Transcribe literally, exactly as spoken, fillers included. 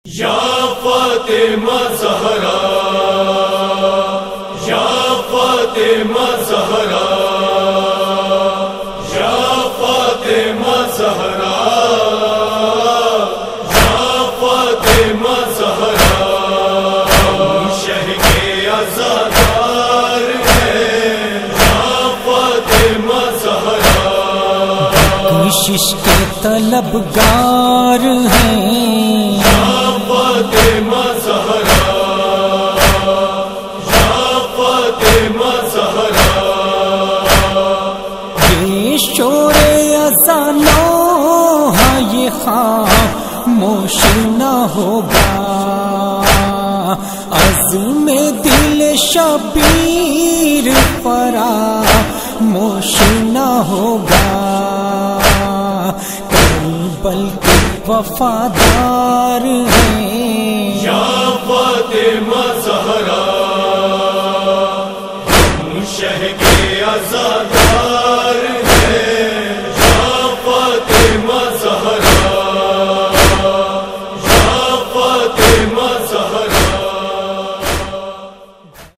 یا فاطمہ زہرا یا فاطمہ زہرا یا فاطمہ زہرا یا فاطمہ زہرا شہ کے عزادار ہیں یا فاطمہ زہرا کوشش کے طلبگار ہیں فاطمہ زہرا یا فاطمہ زہرا یہ شور اذانوں ہاں یہ خاموش نہ ہوگا، عزم دل شبیر فراموش نہ ہوگا، بلکہ وفادار ہیں یا فاطمہ زہرا ہم شہ کے آزاد